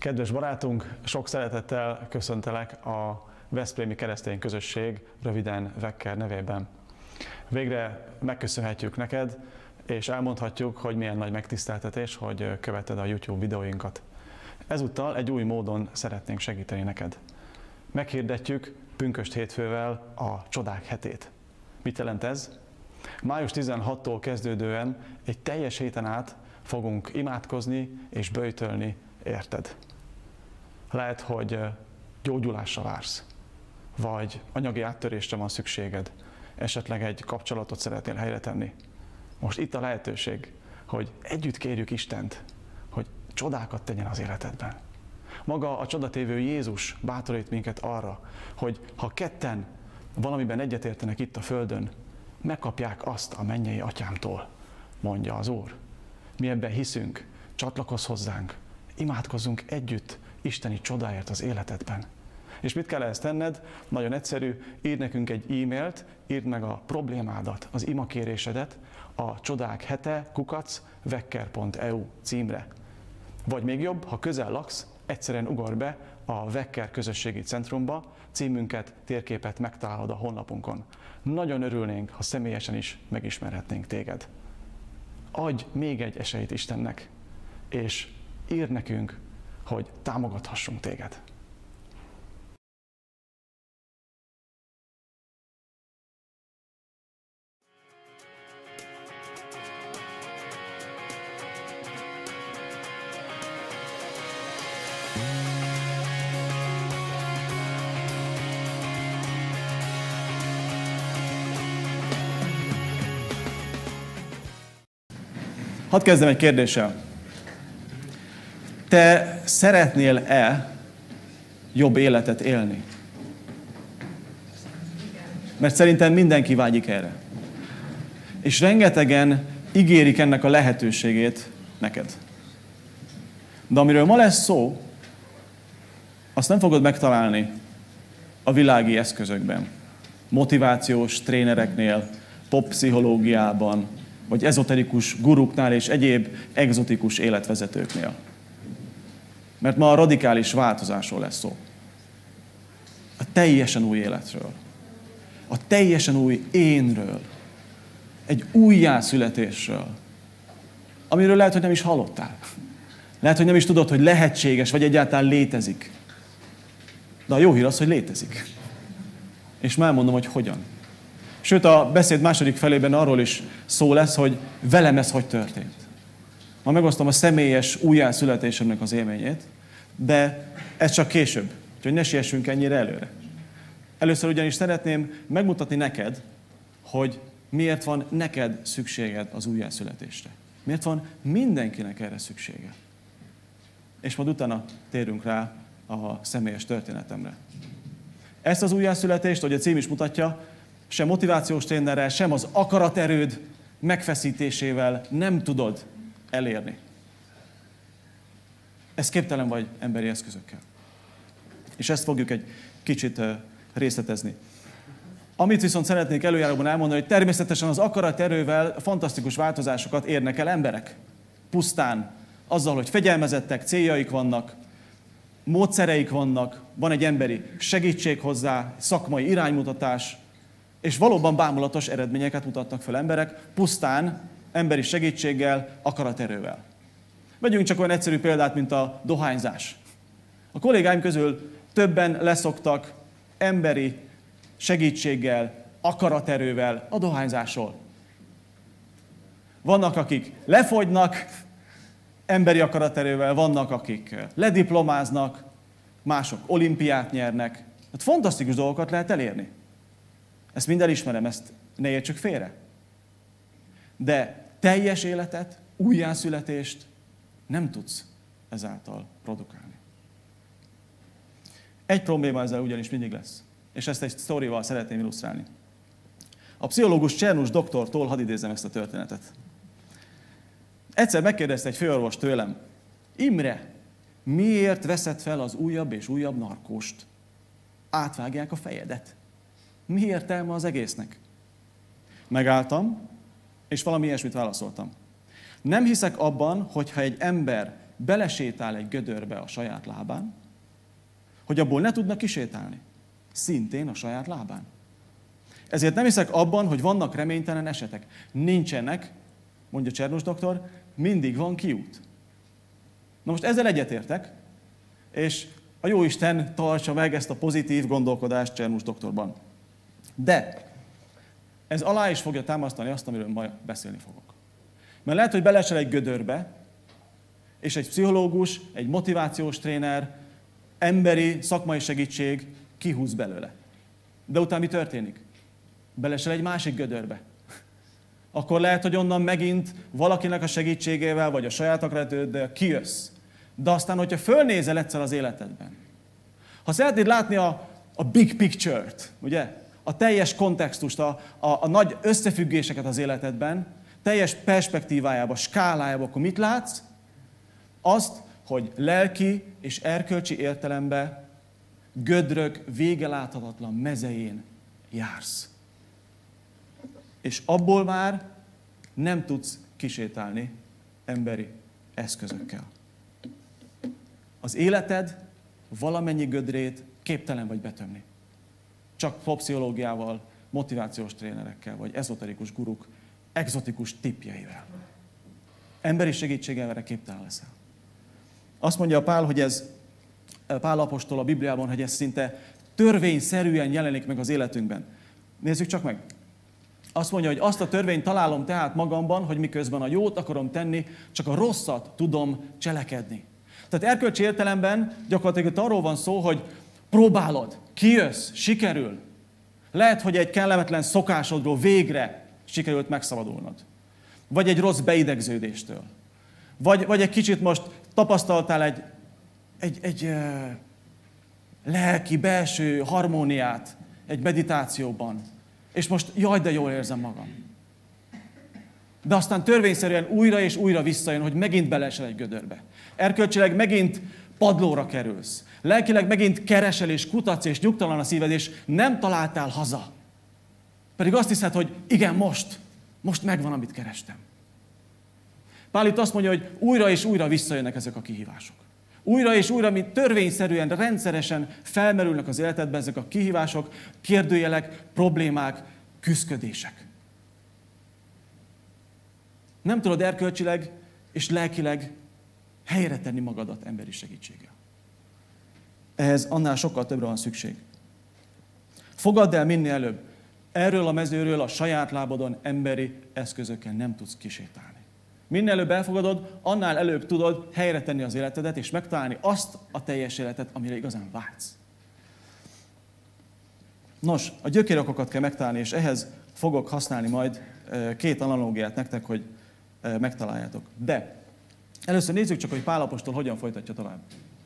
Kedves barátunk, sok szeretettel köszöntelek a Veszprémi Keresztény Közösség, röviden Vekker nevében. Végre megköszönhetjük neked, és elmondhatjuk, hogy milyen nagy megtiszteltetés, hogy követed a YouTube videóinkat. Ezúttal egy új módon szeretnénk segíteni neked. Meghirdetjük pünkösd hétfővel a Csodák hetét. Mit jelent ez? Május 16-tól kezdődően egy teljes héten át fogunk imádkozni és böjtölni érted. Lehet, hogy gyógyulásra vársz, vagy anyagi áttörésre van szükséged, esetleg egy kapcsolatot szeretnél helyre tenni. Most itt a lehetőség, hogy együtt kérjük Istent, hogy csodákat tegyen az életedben. Maga a csodatévő Jézus bátorít minket arra, hogy ha ketten valamiben egyetértenek itt a földön, megkapják azt a mennyei atyámtól, mondja az Úr. Mi ebben hiszünk, csatlakozz hozzánk, imádkozzunk együtt isteni csodáért az életedben. És mit kell ezt tenned? Nagyon egyszerű, írd nekünk egy e-mailt, írd meg a problémádat, az imakérésedet a csodák-hete@vekker.eu címre. Vagy még jobb, ha közel laksz, egyszerűen ugorj be a Vekker Közösségi Centrumba, címünket, térképet megtalálod a honlapunkon. Nagyon örülnénk, ha személyesen is megismerhetnénk téged. Adj még egy esélyt Istennek, és írd nekünk, hogy támogathassunk téged. Hadd kezdem egy kérdéssel. Te szeretnél-e jobb életet élni? Mert szerintem mindenki vágyik erre. És rengetegen ígérik ennek a lehetőségét neked. De amiről ma lesz szó, azt nem fogod megtalálni a világi eszközökben. Motivációs trénereknél, poppszichológiában, vagy ezoterikus guruknál és egyéb egzotikus életvezetőknél. Mert ma a radikális változásról lesz szó. A teljesen új életről. A teljesen új énről. Egy újjászületésről. Amiről lehet, hogy nem is hallottál. Lehet, hogy nem is tudod, hogy lehetséges, vagy egyáltalán létezik. De a jó hír az, hogy létezik. És már mondom, hogy hogyan. Sőt, a beszéd második felében arról is szó lesz, hogy velem ez hogy történt. Ma megosztom a személyes újjászületésemnek az élményét, de ez csak később, úgyhogy ne siessünk ennyire előre. Először ugyanis szeretném megmutatni neked, hogy miért van neked szükséged az újjászületésre. Miért van mindenkinek erre szüksége. És majd utána térünk rá a személyes történetemre. Ezt az újjászületést, ahogy a cím is mutatja, sem motivációs trénerrel, sem az akaraterőd megfeszítésével nem tudod elérni. Ez képtelen vagy emberi eszközökkel. És ezt fogjuk egy kicsit részletezni. Amit viszont szeretnék előjáróban elmondani, hogy természetesen az akaraterővel fantasztikus változásokat érnek el emberek. Pusztán azzal, hogy fegyelmezettek, céljaik vannak, módszereik vannak, van egy emberi segítség hozzá, szakmai iránymutatás, és valóban bámulatos eredményeket mutatnak fel emberek, pusztán emberi segítséggel, akaraterővel. Vegyünk csak olyan egyszerű példát, mint a dohányzás. A kollégáim közül többen leszoktak emberi segítséggel, akaraterővel a dohányzásról. Vannak, akik lefogynak emberi akaraterővel, vannak, akik lediplomáznak, mások olimpiát nyernek. Hát fantasztikus dolgokat lehet elérni. Ezt mind elismerem, ezt ne értsük félre. De teljes életet, újjászületést nem tudsz ezáltal produkálni. Egy probléma ezzel ugyanis mindig lesz. És ezt egy sztorival szeretném illusztrálni. A pszichológus Csernus doktortól hadd idézzem ezt a történetet. Egyszer megkérdezte egy főorvos tőlem, Imre, miért veszed fel az újabb és újabb narkóst? Átvágják a fejedet. Mi értelme az egésznek? Megálltam, és valami ilyesmit válaszoltam. Nem hiszek abban, hogy ha egy ember belesétál egy gödörbe a saját lábán, hogy abból ne tudnak kisétálni. Szintén a saját lábán. Ezért nem hiszek abban, hogy vannak reménytelen esetek. Nincsenek, mondja Csernus doktor, mindig van kiút. Na most ezzel egyetértek, és a Jóisten tartsa meg ezt a pozitív gondolkodást Csernus doktorban. De ez alá is fogja támasztani azt, amiről majd beszélni fogok. Mert lehet, hogy belesel egy gödörbe, és egy pszichológus, egy motivációs tréner, emberi, szakmai segítség kihúz belőle. De utána mi történik? Belesel egy másik gödörbe. Akkor lehet, hogy onnan megint valakinek a segítségével, vagy a saját akaratőddel kijössz. De aztán, hogyha fölnézel egyszer az életedben, ha szeretnéd látni a big picture-t, ugye? A teljes kontextust, a nagy összefüggéseket az életedben, teljes perspektívájába, skálájába, akkor mit látsz? Azt, hogy lelki és erkölcsi értelemben gödrök vége láthatatlan mezején jársz. És abból már nem tudsz kisétálni emberi eszközökkel. Az életed valamennyi gödrét képtelen vagy betömni. Csak pszichológiával, motivációs trénerekkel, vagy ezoterikus guruk, egzotikus tippjeivel. Emberi segítséggel erre képtelen leszel. Azt mondja Pál, hogy ez, Pál apostol a Bibliában, hogy ez szinte törvényszerűen jelenik meg az életünkben. Nézzük csak meg. Azt mondja, hogy azt a törvényt találom tehát magamban, hogy miközben a jót akarom tenni, csak a rosszat tudom cselekedni. Tehát erkölcsi értelemben gyakorlatilag arról van szó, hogy próbálod, kijössz, sikerül. Lehet, hogy egy kellemetlen szokásodról végre sikerült megszabadulnod. Vagy egy rossz beidegződéstől. Vagy egy kicsit most tapasztaltál egy lelki, belső harmóniát egy meditációban. És most jaj, de jól érzem magam. De aztán törvényszerűen újra és újra visszajön, hogy megint beleesel egy gödörbe. Erkölcsileg megint padlóra kerülsz. Lelkileg megint keresel és kutatsz és nyugtalan a szíved, és nem találtál haza. Pedig azt hiszed, hogy igen, most megvan, amit kerestem. Pál itt azt mondja, hogy újra és újra visszajönnek ezek a kihívások. Újra és újra, mint törvényszerűen, rendszeresen felmerülnek az életedben ezek a kihívások, kérdőjelek, problémák, küszködések. Nem tudod erkölcsileg és lelkileg helyre tenni magadat emberi segítséggel. Ehhez annál sokkal többre van szükség. Fogadd el minél előbb. Erről a mezőről a saját lábadon emberi eszközökkel nem tudsz kisétálni. Minél előbb elfogadod, annál előbb tudod helyre tenni az életedet, és megtalálni azt a teljes életet, amire igazán vágysz. Nos, a gyökérokokat kell megtalálni, és ehhez fogok használni majd két analógiát nektek, hogy megtaláljátok. De először nézzük csak, hogy Pál apostol hogyan folytatja tovább.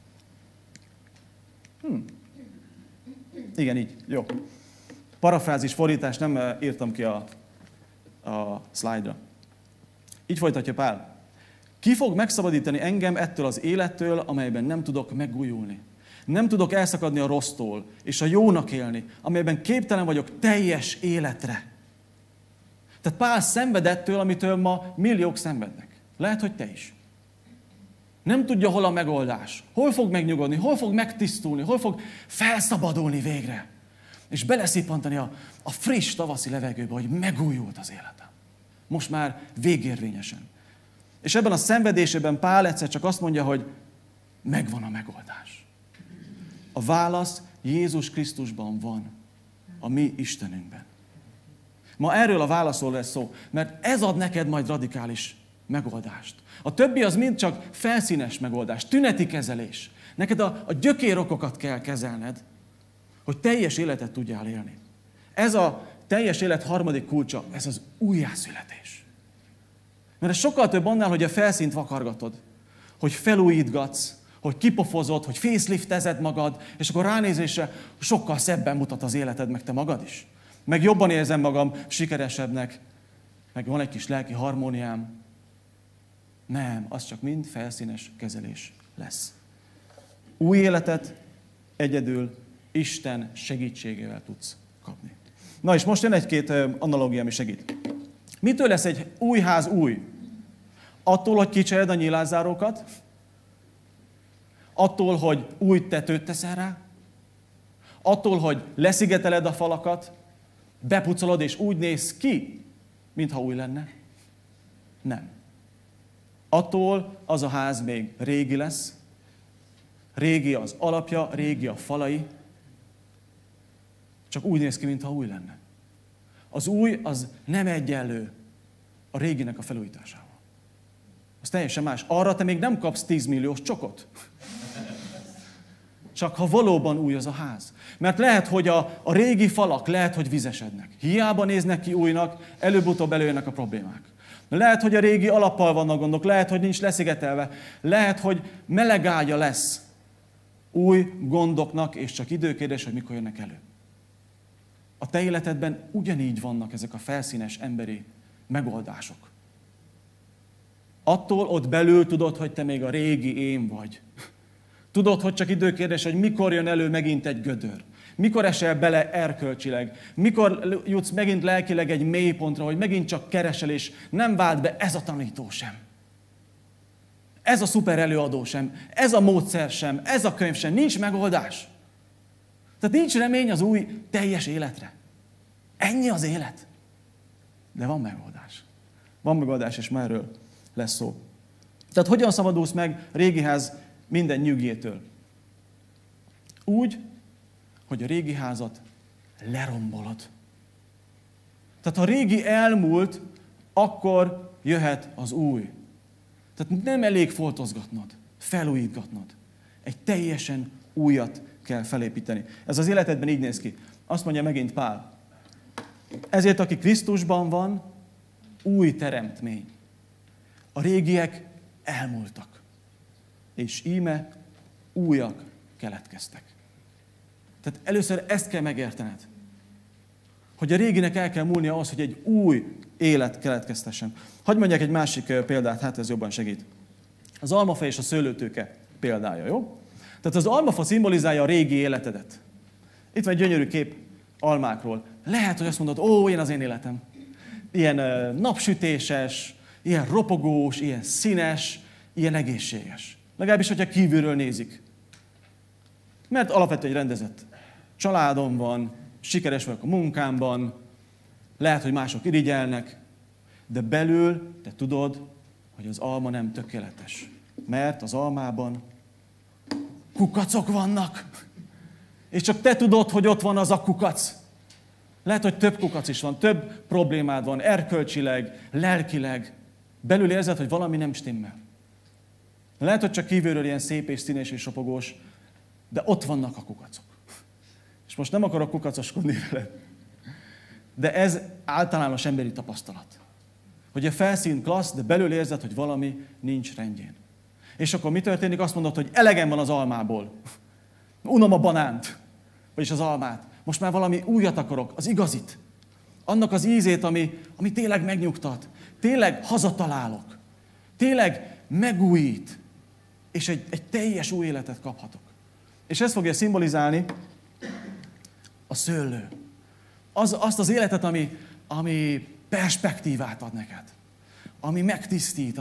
Igen, így. Jó. Parafrázis, fordítás nem írtam ki a szlájdra. Így folytatja Pál. Ki fog megszabadítani engem ettől az élettől, amelyben nem tudok megújulni? Nem tudok elszakadni a rossztól, és a jónak élni, amelyben képtelen vagyok teljes életre. Tehát Pál szenvedettől, amitől ma milliók szenvednek. Lehet, hogy te is. Nem tudja, hol a megoldás. Hol fog megnyugodni, hol fog megtisztulni, hol fog felszabadulni végre. És beleszippantani a friss tavaszi levegőbe, hogy megújult az életem. Most már végérvényesen. És ebben a szenvedésében Pál egyszer csak azt mondja, hogy megvan a megoldás. A válasz Jézus Krisztusban van, a mi Istenünkben. Ma erről a válaszról lesz szó, mert ez ad neked majd radikális megoldást. A többi az mind csak felszínes megoldás, tüneti kezelés. Neked a gyökérokokat kell kezelned, hogy teljes életet tudjál élni. Ez a teljes élet harmadik kulcsa, ez az újjászületés. Mert ez sokkal több annál, hogy a felszínt vakargatod, hogy felújítgatsz, hogy kipofozod, hogy faceliftezed magad, és akkor ránézésre sokkal szebben mutat az életed, meg te magad is. Meg jobban érzem magam sikeresebbnek, meg van egy kis lelki harmóniám. Nem, az csak mind felszínes kezelés lesz. Új életet egyedül Isten segítségével tudsz kapni. Na és most jön egy-két analógia, ami segít. Mitől lesz egy új ház új? Attól, hogy kicsered a nyilászárókat, Attól, hogy új tetőt teszel rá? Attól, hogy leszigeteled a falakat, bepucolod, és úgy néz ki, mintha új lenne? Nem. Attól az a ház még régi lesz, régi az alapja, régi a falai, csak úgy néz ki, mintha új lenne. Az új az nem egyenlő a réginek a felújításával. Az teljesen más. Arra te még nem kapsz 10 milliós csokot. Csak ha valóban új az a ház. Mert lehet, hogy a régi falak lehet, hogy vizesednek. Hiába néznek ki újnak, előbb-utóbb előjönnek a problémák. Lehet, hogy a régi alappal vannak gondok, lehet, hogy nincs leszigetelve, lehet, hogy meleg ágya lesz új gondoknak, és csak időkérdés, hogy mikor jönnek elő. A te életedben ugyanígy vannak ezek a felszínes emberi megoldások. Attól ott belül tudod, hogy te még a régi én vagy. Tudod, hogy csak időkérdés, hogy mikor jön elő megint egy gödör. Mikor esel bele erkölcsileg. Mikor jutsz megint lelkileg egy mélypontra, hogy megint csak keresel, és nem vált be ez a tanító sem. Ez a szuper előadó sem. Ez a módszer sem. Ez a könyv sem. Nincs megoldás. Tehát nincs remény az új teljes életre. Ennyi az élet. De van megoldás. Van megoldás, és már erről lesz szó. Tehát hogyan szabadulsz meg régi ház minden nyűgétől? Úgy, hogy a régi házat lerombolod. Tehát ha a régi elmúlt, akkor jöhet az új. Tehát nem elég foltozgatnod, felújítgatnod. Egy teljesen újat kell felépíteni. Ez az életedben így néz ki. Azt mondja megint Pál. Ezért, aki Krisztusban van, új teremtmény. A régiek elmúltak. És íme újak keletkeztek. Tehát először ezt kell megértened. Hogy a réginek el kell múlnia ahhoz, hogy egy új élet keletkeztessen. Hadd mondjak egy másik példát, hát ez jobban segít. Az almafa és a szőlőtőke példája, jó? Tehát az almafa szimbolizálja a régi életedet. Itt van egy gyönyörű kép almákról. Lehet, hogy azt mondod, ó, ilyen az én életem. Ilyen napsütéses, ilyen ropogós, ilyen színes, ilyen egészséges. Legalábbis, hogyha kívülről nézik. Mert alapvetően egy rendezett családom van, sikeres vagyok a munkámban, lehet, hogy mások irigyelnek, de belül te tudod, hogy az alma nem tökéletes. Mert az almában kukacok vannak. És csak te tudod, hogy ott van az a kukac. Lehet, hogy több kukac is van, több problémád van, erkölcsileg, lelkileg. Belül érzed, hogy valami nem stimmel. Lehet, hogy csak kívülről ilyen szép és színes és ropogós, de ott vannak a kukacok. És most nem akarok kukacoskodni vele. De ez általános emberi tapasztalat. Hogy a felszín klassz, de belül érzed, hogy valami nincs rendjén. És akkor mi történik? Azt mondod, hogy elegem van az almából. Unom a banánt, vagyis az almát. Most már valami újat akarok, az igazit. Annak az ízét, ami tényleg megnyugtat. Tényleg hazatalálok. Tényleg megújít. És egy teljes új életet kaphatok. És ezt fogja szimbolizálni a szőlő. Azt az életet, ami perspektívát ad neked. Ami megtisztít,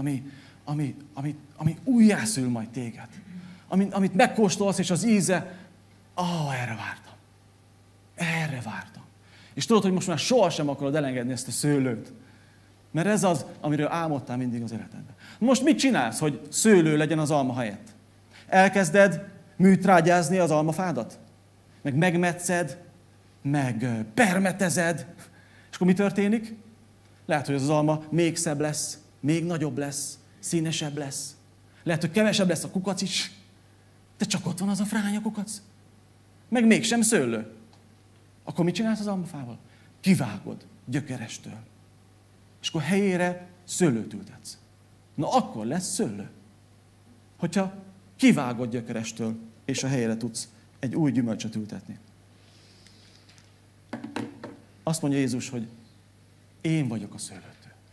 ami újjászül majd téged. Amit megkóstolsz, és az íze, erre vártam. Erre vártam. És tudod, hogy most már sohasem akarod elengedni ezt a szőlőt. Mert ez az, amiről álmodtál mindig az életedben. Most mit csinálsz, hogy szőlő legyen az alma helyett? Elkezded műtrágyázni az almafádat? Meg megmetszed, meg permetezed. És akkor mi történik? Lehet, hogy az alma még szebb lesz, még nagyobb lesz, színesebb lesz. Lehet, hogy kevesebb lesz a kukac is, de csak ott van az a fránya kukac. Meg mégsem szőlő. Akkor mit csinálsz az almafával? Kivágod gyökerestől. És akkor helyére szőlőt ültetsz. Na akkor lesz szőlő. Hogyha kivágod gyökerestől, és a helyére tudsz egy új gyümölcsöt ültetni. Azt mondja Jézus, hogy én vagyok a szőlőtő.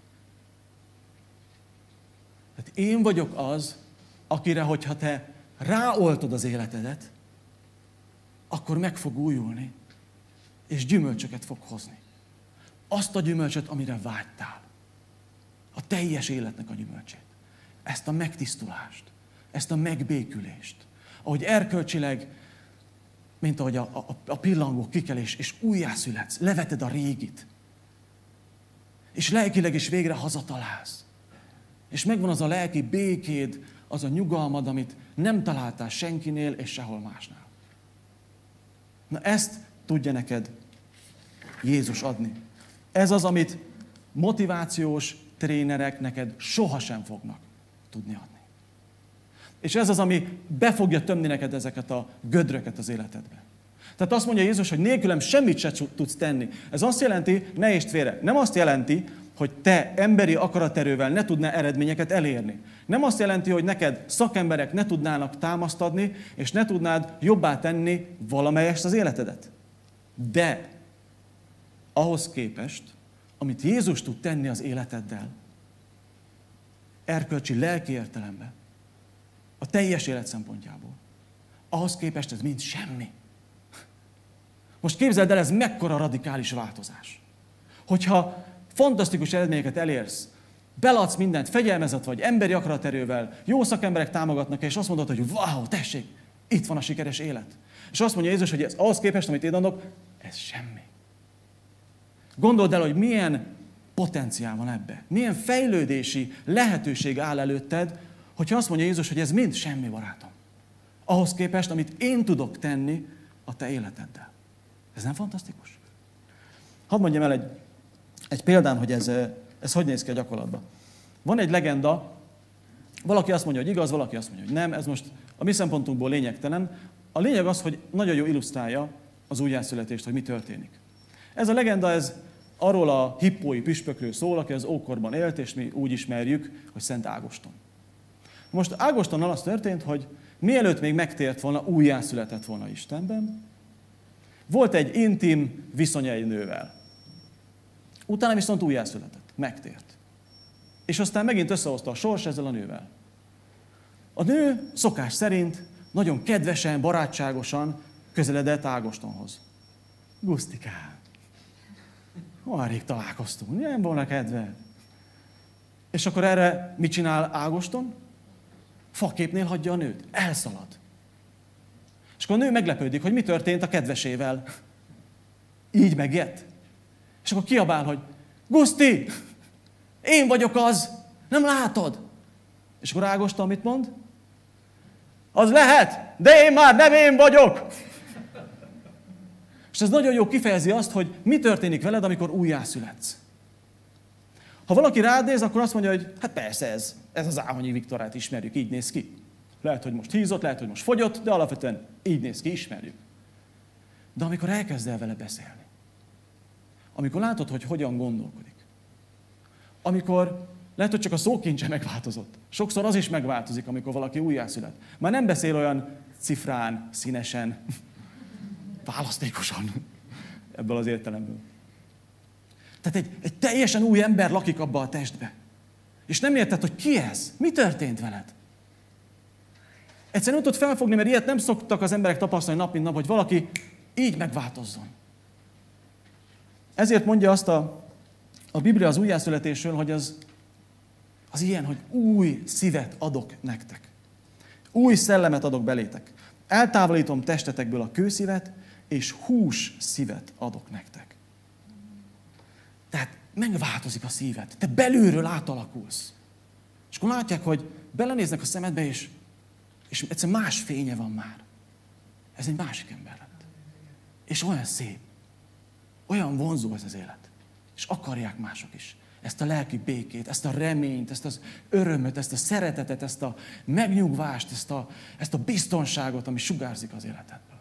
Tehát én vagyok az, akire, hogyha te ráoltod az életedet, akkor meg fog újulni, és gyümölcsöket fog hozni. Azt a gyümölcsöt, amire vágytál. A teljes életnek a gyümölcsét. Ezt a megtisztulást, ezt a megbékülést, ahogy erkölcsileg, mint ahogy a pillangó kikel, és újjászületsz, leveted a régit. És lelkileg is végre hazatalálsz. És megvan az a lelki békéd, az a nyugalmad, amit nem találtál senkinél és sehol másnál. Na ezt tudja neked Jézus adni. Ez az, amit motivációs trénerek neked sohasem fognak tudni adni. És ez az, ami be fogja tömni neked ezeket a gödröket az életedbe. Tehát azt mondja Jézus, hogy nélkülem semmit se tudsz tenni. Ez azt jelenti, ne értsd félre, nem azt jelenti, hogy te emberi akaraterővel ne tudnál eredményeket elérni. Nem azt jelenti, hogy neked szakemberek ne tudnának támaszt adni, és ne tudnád jobbá tenni valamelyest az életedet. De ahhoz képest, amit Jézus tud tenni az életeddel, erkölcsi, lelki értelemben, a teljes élet szempontjából, ahhoz képest ez mind semmi. Most képzeld el, ez mekkora radikális változás. Hogyha fantasztikus eredményeket elérsz, beladsz mindent, fegyelmezett vagy, emberi akaraterővel, jó szakemberek támogatnak, és azt mondod, hogy wow, tessék, itt van a sikeres élet. És azt mondja Jézus, hogy ez ahhoz képest, amit én adok, ez semmi. Gondold el, hogy milyen potenciál van ebbe, milyen fejlődési lehetőség áll előtted, hogyha azt mondja Jézus, hogy ez mind semmi, barátom. Ahhoz képest, amit én tudok tenni a te életeddel. Ez nem fantasztikus? Hadd mondjam el egy példán, hogy ez hogy néz ki a gyakorlatban. Van egy legenda, valaki azt mondja, hogy igaz, valaki azt mondja, hogy nem, ez most a mi szempontunkból lényegtelen. A lényeg az, hogy nagyon jó illusztrálja az újjászületést, hogy mi történik. Ez a legenda, ez arról a hippói püspökről szól, aki az ókorban élt, és mi úgy ismerjük, hogy Szent Ágoston. Most Ágostonnal az történt, hogy mielőtt még megtért volna, újjászületett volna Istenben, volt egy intim viszonya egy nővel. Utána viszont újjászületett, megtért. És aztán megint összehozta a sors ezzel a nővel. A nő szokás szerint nagyon kedvesen, barátságosan közeledett Ágostonhoz. Gusztikám, olyan rég találkoztunk, nem volna kedve. És akkor erre mit csinál Ágoston? Faképnél hagyja a nőt, elszalad. És akkor a nő meglepődik, hogy mi történt a kedvesével. Így megijedt. És akkor kiabál, hogy Guszti, én vagyok az, nem látod? És akkor Ágoston mit mond? Az lehet, de én már nem én vagyok. És ez nagyon jó kifejezi azt, hogy mi történik veled, amikor újjászületsz. Ha valaki rád néz, akkor azt mondja, hogy hát persze ez az Áhonyi Viktorát ismerjük, így néz ki. Lehet, hogy most hízott, lehet, hogy most fogyott, de alapvetően így néz ki, ismerjük. De amikor elkezd el vele beszélni, amikor látod, hogy hogyan gondolkodik, amikor lehet, hogy csak a szókincse megváltozott. Sokszor az is megváltozik, amikor valaki újjászület. Már nem beszél olyan cifrán, színesen, választékosan ebből az értelemből. Tehát egy teljesen új ember lakik abba a testbe. És nem érted, hogy ki ez? Mi történt veled? Egyszerűen nem tudod felfogni, mert ilyet nem szoktak az emberek tapasztalni nap mint nap, hogy valaki így megváltozzon. Ezért mondja azt a Biblia az újjászületésről, hogy az ilyen, hogy új szívet adok nektek. Új szellemet adok belétek. Eltávolítom testetekből a kőszívet, és hús szívet adok nektek. Tehát megváltozik a szíved. Te belülről átalakulsz. És akkor látják, hogy belenéznek a szemedbe, és egyszerűen más fénye van már. Ez egy másik ember lett. És olyan szép. Olyan vonzó ez az élet. És akarják mások is. Ezt a lelki békét, ezt a reményt, ezt az örömöt, ezt a szeretetet, ezt a megnyugvást, ezt a biztonságot, ami sugárzik az életedből.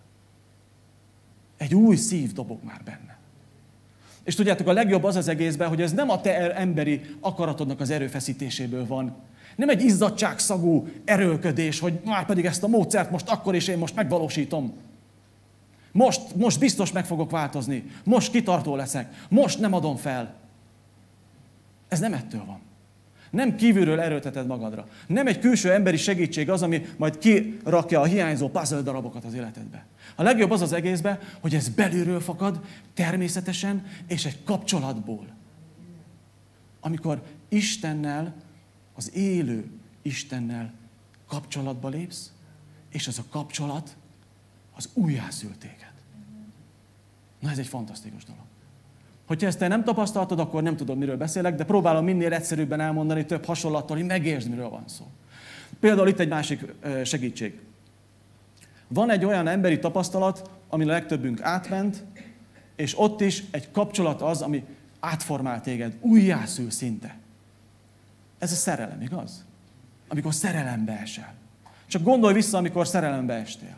Egy új szív dobog már benne. És tudjátok, a legjobb az egészben, hogy ez nem a te emberi akaratodnak az erőfeszítéséből van. Nem egy izzadságszagú erőlködés, hogy már pedig ezt a módszert most akkor és én most megvalósítom. Most biztos meg fogok változni. Most kitartó leszek. Most nem adom fel. Ez nem ettől van. Nem kívülről erőlteted magadra. Nem egy külső emberi segítség az, ami majd kirakja a hiányzó puzzle darabokat az életedbe. A legjobb az az egészben, hogy ez belülről fakad, természetesen, és egy kapcsolatból. Amikor Istennel, az élő Istennel kapcsolatba lépsz, és ez a kapcsolat az újjászült téged. Na ez egy fantasztikus dolog. Hogyha ezt te nem tapasztaltad, akkor nem tudod, miről beszélek, de próbálom minél egyszerűbben elmondani több hasonlattal, hogy megértsd, miről van szó. Például itt egy másik segítség. Van egy olyan emberi tapasztalat, amin a legtöbbünk átment, és ott is egy kapcsolat az, ami átformál téged, újjászül szinte. Ez a szerelem, igaz? Amikor szerelembe esel. Csak gondolj vissza, amikor szerelembe estél.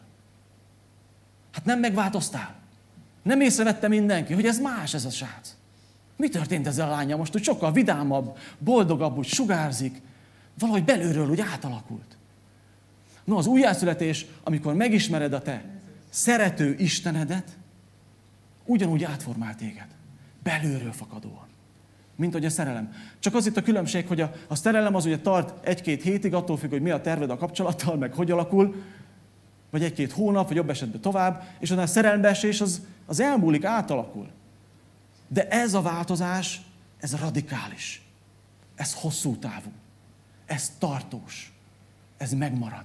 Hát nem megváltoztál. Nem észrevette mindenki, hogy ez más ez a srác. Mi történt ezzel a lánnyal most, hogy sokkal vidámabb, boldogabb, úgy sugárzik. Valahogy belülről úgy átalakult. No, az újjászületés, amikor megismered a te szerető Istenedet, ugyanúgy átformál téged. Belülről fakadóan. Mint hogy a szerelem. Csak az itt a különbség, hogy a szerelem az ugye tart 1-2 hétig, attól függ, hogy mi a terved a kapcsolattal, meg hogy alakul, vagy 1-2 hónap, vagy jobb esetben tovább, és a szerelembeesés az elmúlik, átalakul. De ez a változás, ez radikális. Ez hosszú távú. Ez tartós. Ez megmarad.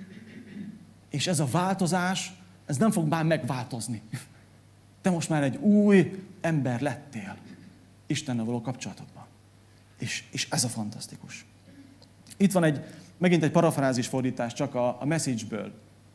És ez a változás, ez nem fog már megváltozni. Te most már egy új ember lettél Istennel való kapcsolatodban. És ez a fantasztikus. Itt van megint egy parafrázis fordítás csak a Message-ből.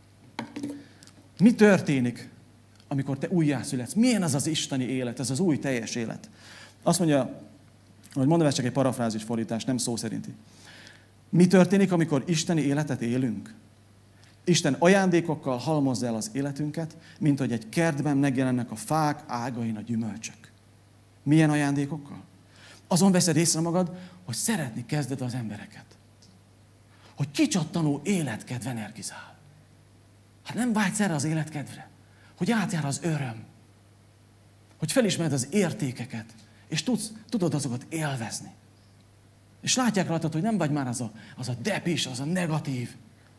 Mi történik, amikor te újjászületsz? Milyen az az isteni élet, ez az új teljes élet? Azt mondja, hogy mondom, ez csak egy parafrázis fordítás, nem szó szerinti. Mi történik, amikor isteni életet élünk? Isten ajándékokkal halmozza el az életünket, mint hogy egy kertben megjelennek a fák ágain a gyümölcsök. Milyen ajándékokkal? Azon veszed észre magad, hogy szeretni kezded az embereket. Hogy kicsattanó életkedv energizál. Hát nem vágysz erre az életkedvre? Hogy átjár az öröm. Hogy felismered az értékeket, és tudod azokat élvezni. És látják rajtad, hogy nem vagy már az a depis, az a negatív.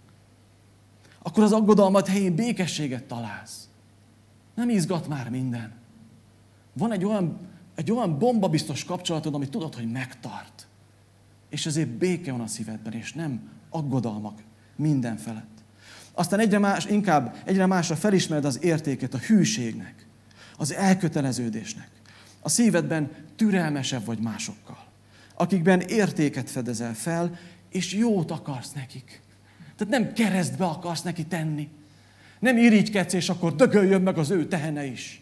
Akkor az aggodalmat helyén békességet találsz. Nem izgat már minden. Van egy olyan bombabiztos kapcsolatod, amit tudod, hogy megtart. És ezért béke van a szívedben, és nem aggodalmak minden felett. Aztán egyre másra felismered az értéket a hűségnek, az elköteleződésnek. A szívedben türelmesebb vagy másokkal, akikben értéket fedezel fel, és jót akarsz nekik. Tehát nem keresztbe akarsz neki tenni. Nem irigykedsz, és akkor dögöljön meg az ő tehene is.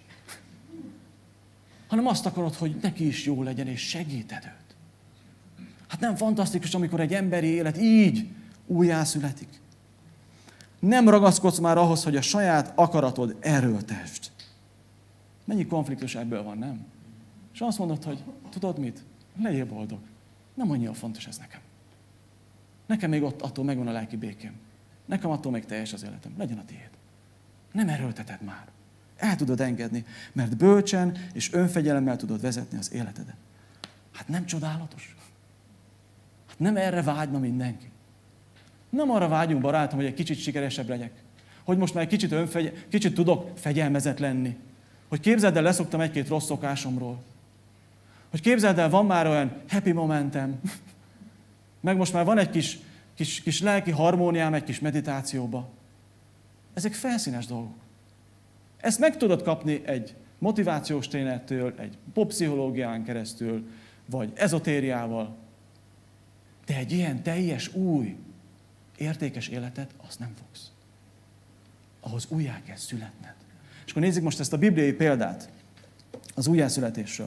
Hanem azt akarod, hogy neki is jó legyen, és segíted őt. Hát nem fantasztikus, amikor egy emberi élet így újjászületik. Nem ragaszkodsz már ahhoz, hogy a saját akaratod erőltesd. Mennyi konfliktus ebből van, nem? És azt mondod, hogy tudod mit? Legyél boldog. Nem annyira fontos ez nekem. Nekem még attól megvan a lelki békém. Nekem attól még teljes az életem. Legyen a tiéd. Nem erőlteted már. El tudod engedni, mert bölcsen és önfegyelemmel tudod vezetni az életedet. Hát nem csodálatos? Hát nem erre vágyna mindenki. Nem arra vágyunk, barátom, hogy egy kicsit sikeresebb legyek. Hogy most már egy kicsit tudok fegyelmezett lenni. Hogy képzeld el, leszoktam 1-2 rossz szokásomról. Hogy képzeld el, van már olyan happy momentem. Meg most már van egy kis lelki harmóniám egy kis meditációba. Ezek felszínes dolgok. Ezt meg tudod kapni egy motivációs trénertől, egy poppszichológián keresztül, vagy ezotériával. De egy ilyen teljes, új, értékes életet, azt nem fogsz. Ahhoz újjá kell születned. És akkor nézzük most ezt a bibliai példát az újjászületésről.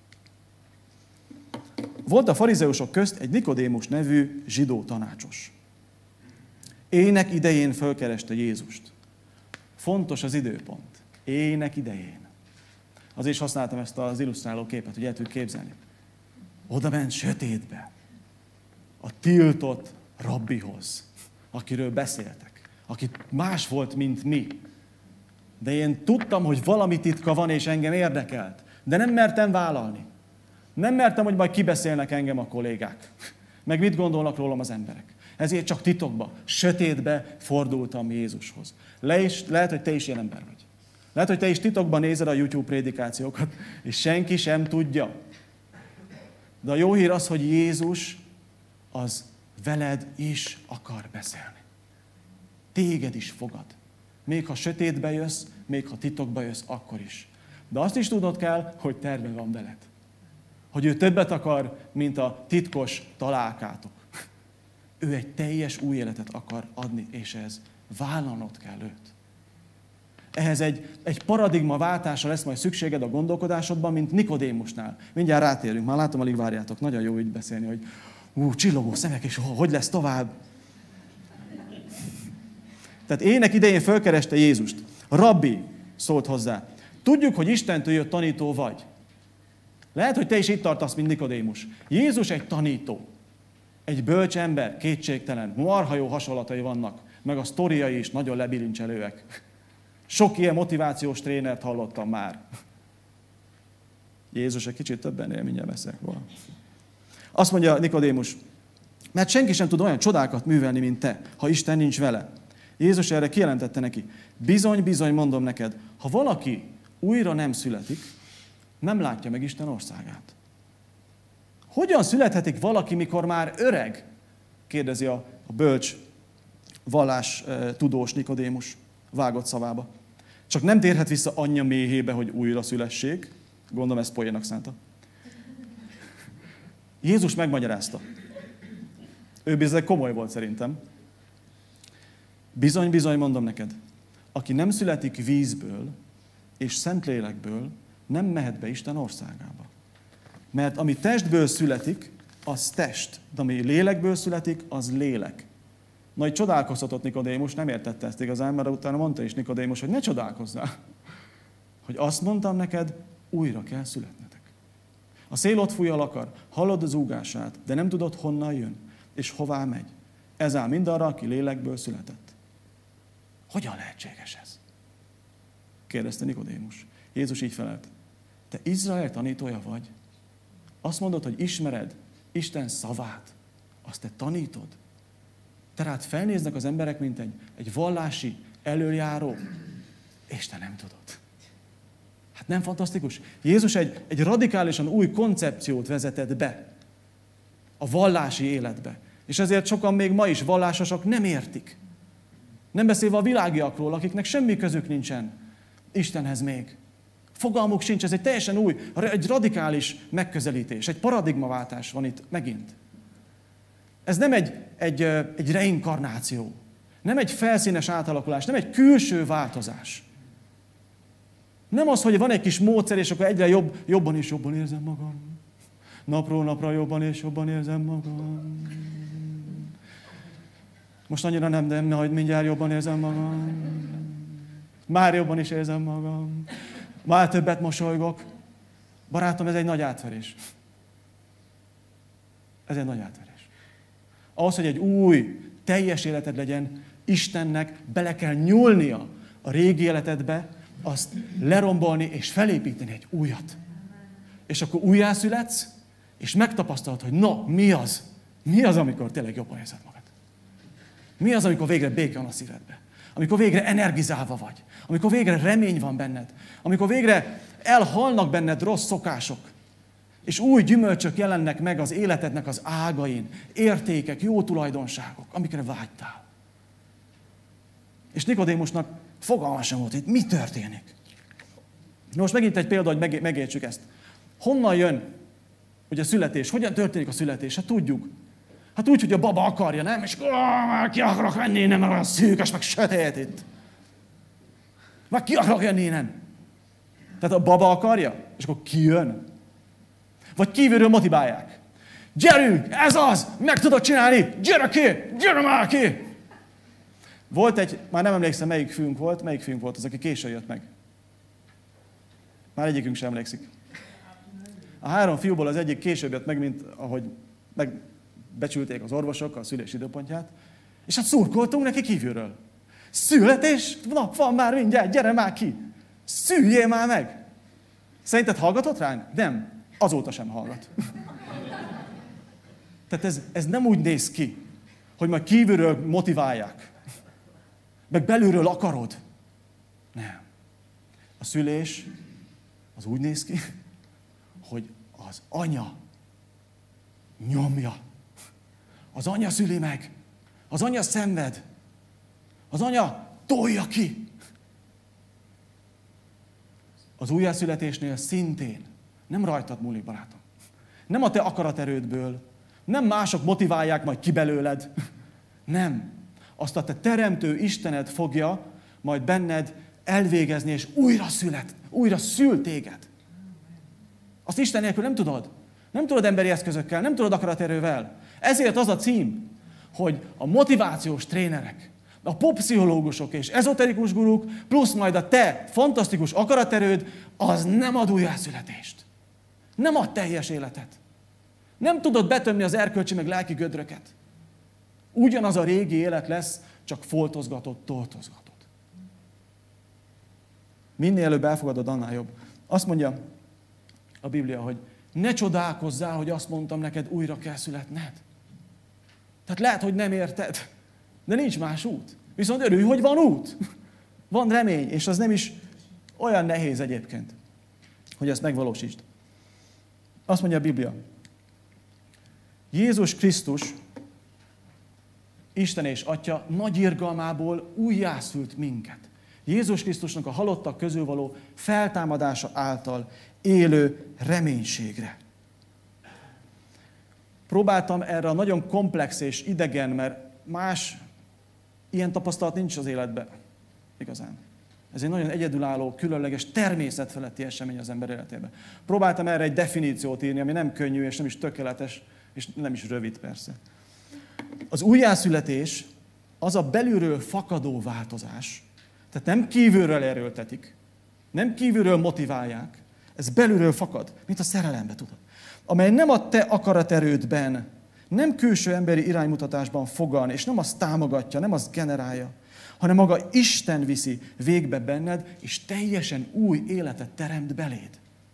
Volt a farizeusok közt egy Nikodémus nevű zsidó tanácsos. Ének idején fölkereste Jézust. Fontos az időpont. Ének idején. Azért is használtam ezt az illusztráló képet, hogy el tudjuk képzelni. Oda ment sötétbe. A tiltott rabbihoz, akiről beszéltek. Aki más volt, mint mi. De én tudtam, hogy valami titka van, és engem érdekelt. De nem mertem vállalni. Nem mertem, hogy majd kibeszélnek engem a kollégák. Meg mit gondolnak rólam az emberek. Ezért csak titokba, sötétbe fordultam Jézushoz. Lehet, hogy te is ilyen ember vagy. Lehet, hogy te is titokban nézed a YouTube prédikációkat, és senki sem tudja. De a jó hír az, hogy Jézus az veled is akar beszélni. téged is fogad. Még ha sötétbe jössz, még ha titokba jössz, akkor is. De azt is tudnod kell, hogy terve van veled. Hogy ő többet akar, mint a titkos találkátok. Ő egy teljes új életet akar adni, és ehhez vállalnod kell őt. Ehhez egy paradigmaváltásra lesz majd szükséged a gondolkodásodban, mint Nikodémusnál. Mindjárt rátérünk, már látom, alig várjátok. Nagyon jó így beszélni, hogy csillogó szemek, és hogy lesz tovább. Tehát ének idején fölkereste Jézust. Rabbi szólt hozzá. Tudjuk, hogy Istentől jött tanító vagy. Lehet, hogy te is itt tartasz, mint Nikodémus. Jézus egy tanító. Egy bölcs ember, kétségtelen. Marha jó hasonlatai vannak. Meg a sztoriai is nagyon lebilincselőek. Sok ilyen motivációs trénert hallottam már. Jézus egy kicsit többen élménye veszek róla. Azt mondja Nikodémus, mert senki sem tud olyan csodákat művelni, mint te, ha Isten nincs vele. Jézus erre kijelentette neki, bizony, bizony mondom neked, ha valaki újra nem születik, nem látja meg Isten országát. Hogyan születhetik valaki, mikor már öreg? Kérdezi a bölcs vallás tudós Nikodémus vágott szavába. Csak nem térhet vissza anyja méhébe, hogy újra szülessék. Gondolom, ezt poénnak szánta. Jézus megmagyarázta. Ő bizony komoly volt szerintem. Bizony, bizony mondom neked, aki nem születik vízből és Szentlélekből, nem mehet be Isten országába. Mert ami testből születik, az test, de ami lélekből születik, az lélek. Nagy csodálkozhatott Nikodémus, nem értette ezt igazán, mert utána mondta is Nikodémus, hogy ne csodálkozzál. Hogy azt mondtam neked, újra kell születnetek. A szél ott fúj a lakar, hallod az zúgását, de nem tudod, honnan jön, és hová megy. Ez áll mindarra, aki lélekből született. Hogyan lehetséges ez? Kérdezte Nikodémus. Jézus így felelt. Te Izrael tanítója vagy? Azt mondod, hogy ismered Isten szavát. Azt te tanítod. Tehát felnéznek az emberek, mint egy vallási előjáró, és te nem tudod. Hát nem fantasztikus? Jézus egy radikálisan új koncepciót vezetett be a vallási életbe. És ezért sokan még ma is vallásosok nem értik. Nem beszélve a világiakról, akiknek semmi közük nincsen Istenhez még. Fogalmuk sincs, ez egy teljesen új, egy radikális megközelítés, egy paradigmaváltás van itt megint. Ez nem egy reinkarnáció, nem egy felszínes átalakulás, nem egy külső változás. Nem az, hogy van egy kis módszer, és akkor egyre jobban és jobban érzem magam. Napról napra jobban és jobban érzem magam. Most annyira nem, de hogy mindjárt jobban érzem magam. Már jobban is érzem magam. Már többet mosolygok. Barátom, ez egy nagy átverés. Ez egy nagy átverés. Ahhoz, hogy egy új, teljes életed legyen, Istennek bele kell nyúlnia a régi életedbe, azt lerombolni és felépíteni egy újat. És akkor újjászületsz, és megtapasztalod, hogy mi az? Mi az, amikor tényleg jobban érzed magad? Mi az, amikor végre béke van a szívedbe? Amikor végre energizálva vagy? Amikor végre remény van benned? Amikor végre elhalnak benned rossz szokások? És új gyümölcsök jelennek meg az életednek az ágain, értékek, jó tulajdonságok, amikre vágytál. És Nikodémusnak fogalma sem volt, hogy mi történik. Most megint egy példa, hogy megértsük ezt. Honnan jön ugye a születés? Hogyan történik a születés? Hát tudjuk. Hát úgy, hogy a baba akarja, nem? És már ki akarok venni innen, mert olyan szűkös, meg sötét itt. Már ki akarok jönni innen? Tehát a baba akarja, és akkor ki jön? Vagy kívülről motiválják. Gyerünk, ez az, meg tudod csinálni, gyere ki, gyere már ki! Volt már nem emlékszem, melyik fiunk volt az, aki későn jött meg. Már egyikünk sem emlékszik. A 3 fiúból az egyik később jött meg, mint ahogy megbecsülték az orvosok a szülés időpontját, és hát szurkoltunk neki kívülről. Születés, nap van már mindjárt, gyere már ki! Szüljél már meg! Szerinted hallgatott ránk? Nem. Azóta sem hallgat. Tehát ez nem úgy néz ki, hogy majd kívülről motiválják. Meg belülről akarod. Nem. A szülés az úgy néz ki, hogy az anya nyomja. Az anya szüli meg. Az anya szenved. Az anya tolja ki. Az újjászületésnél szintén nem rajtad múlik, barátom. Nem a te akaraterődből. Nem mások motiválják majd ki belőled. Nem. Azt a te teremtő Istened fogja majd benned elvégezni, és újra szül téged. Azt Isten nélkül nem tudod. Nem tudod emberi eszközökkel, nem tudod akaraterővel. Ezért az a cím, hogy a motivációs trénerek, a poppszichológusok és ezoterikus guruk, plusz majd a te fantasztikus akaraterőd, az nem ad újjászületést. Nem ad teljes életet. Nem tudod betömni az erkölcsi meg lelki gödröket. Ugyanaz a régi élet lesz, csak foltozgatod, toltozgatod. Minél előbb elfogadod, annál jobb. Azt mondja a Biblia, hogy ne csodálkozzál, hogy azt mondtam neked, újra kell születned. Tehát lehet, hogy nem érted, de nincs más út. Viszont örülj, hogy van út. Van remény, és az nem is olyan nehéz egyébként, hogy ezt megvalósítsd. Azt mondja a Biblia, Jézus Krisztus, Isten és Atya nagy irgalmából újjászült minket. Jézus Krisztusnak a halottak közül való feltámadása által élő reménységre. Próbáltam erre a nagyon komplex és idegen, mert más ilyen tapasztalat nincs az életben. Igazán. Ez egy nagyon egyedülálló, különleges, természetfeletti esemény az ember életében. Próbáltam erre egy definíciót írni, ami nem könnyű, és nem is tökéletes, és nem is rövid persze. Az újjászületés az a belülről fakadó változás, tehát nem kívülről erőltetik, nem kívülről motiválják, ez belülről fakad, mint a szerelembe, tudod. Amely nem a te akaraterődben, nem külső emberi iránymutatásban fogan, és nem azt támogatja, nem azt generálja, hanem maga Isten viszi végbe benned, és teljesen új életet teremt beléd.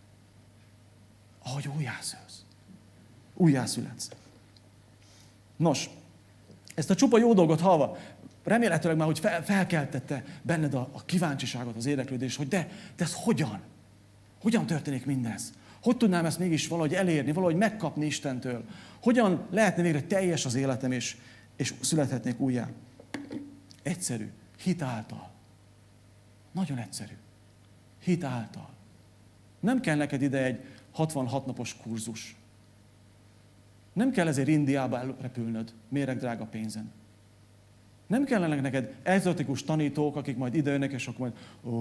Ahogy újjászülsz. Újjászületsz. Nos, ezt a csupa jó dolgot hallva, remélhetőleg már, hogy felkeltette benned a kíváncsiságot, az érdeklődést, hogy de ez hogyan? Hogyan történik mindez? Hogy tudnám ezt mégis valahogy elérni, valahogy megkapni Istentől? Hogyan lehetne végre teljes az életem, és születhetnék újjá? Egyszerű. Hit által. Nagyon egyszerű. Hit által. Nem kell neked ide egy 66 napos kurzus. Nem kell ezért Indiába elrepülnöd méregdrága pénzen. Nem kellene neked egzotikus tanítók, akik majd idejönnek, és akkor majd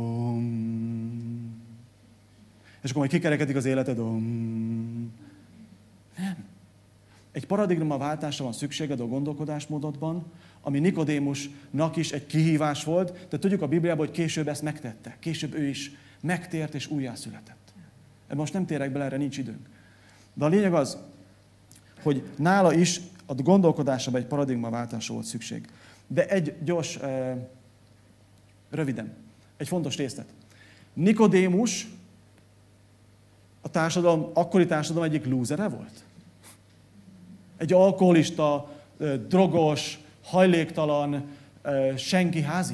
és akkor majd kikerekedik az életed. Nem. Egy paradigmaváltásra van szükséged a gondolkodásmódodban, ami Nikodémusnak is egy kihívás volt, de tudjuk a Bibliában, hogy később ezt megtette. Később ő is megtért és újjászületett. Most nem térek bele, erre nincs időnk. De a lényeg az, hogy nála is a gondolkodásában egy paradigmaváltásra volt szükség. De egy gyors, röviden, egy fontos részlet. Nikodémus a társadalom, akkori társadalom egyik lúzere volt. Egy alkoholista, drogos, hajléktalan, senkiházi.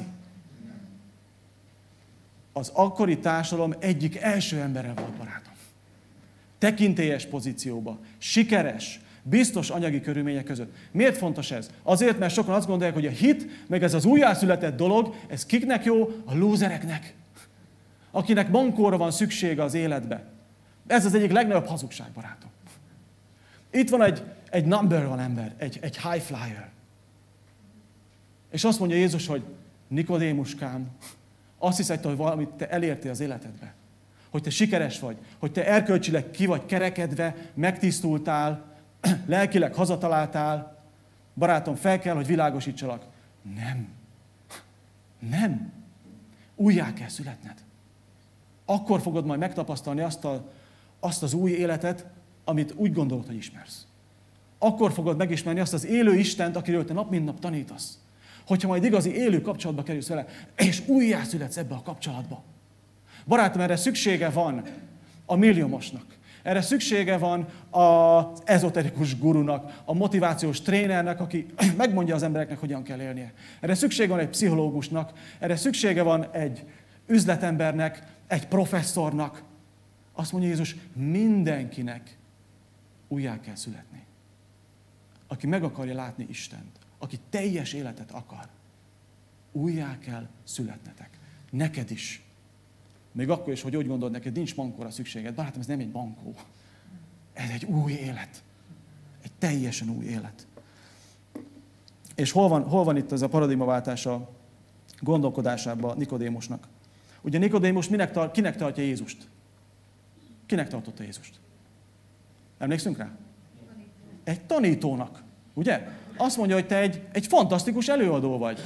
Az akkori társadalom egyik első embere volt, barátom. Tekintélyes pozícióba, sikeres, biztos anyagi körülmények között. Miért fontos ez? Azért, mert sokan azt gondolják, hogy a hit, meg ez az újjászületett dolog, ez kiknek jó? A lúzereknek. Akinek mankóra van szüksége az életbe. Ez az egyik legnagyobb hazugság, barátom. Itt van egy number one ember, egy high flyer. És azt mondja Jézus, hogy Nikodémuskám, azt hiszed, hogy valamit te elértél az életedbe. Hogy te sikeres vagy, hogy te erkölcsileg ki vagy kerekedve, megtisztultál, lelkileg hazataláltál. Barátom, fel kell, hogy világosítsalak. Nem. Nem. Újjá kell születned. Akkor fogod majd megtapasztalni azt az új életet, amit úgy gondolod, hogy ismersz. Akkor fogod megismerni azt az élő Istent, akiről te nap mint nap tanítasz. Hogyha majd igazi élő kapcsolatba kerülsz vele, és újjászületsz ebbe a kapcsolatba. Barátom, erre szüksége van a milliómosnak. Erre szüksége van az ezoterikus gurunak, a motivációs trénernek, aki megmondja az embereknek, hogyan kell élnie. Erre szüksége van egy pszichológusnak, erre szüksége van egy üzletembernek, egy professzornak. Azt mondja Jézus, mindenkinek újjá kell születni. Aki meg akarja látni Istent, aki teljes életet akar, újjá kell születnetek. Neked is. Még akkor is, hogy úgy gondolod, neked nincs bankóra szükséged. Barátom, ez nem egy bankó. Ez egy új élet. Egy teljesen új élet. És hol van itt ez a paradigmaváltás a gondolkodásában Nikodémusnak? Ugye Nikodémus kinek tartja Jézust? Kinek tartotta Jézust? Emlékszünk rá? Egy tanítónak. Ugye? Azt mondja, hogy te egy fantasztikus előadó vagy.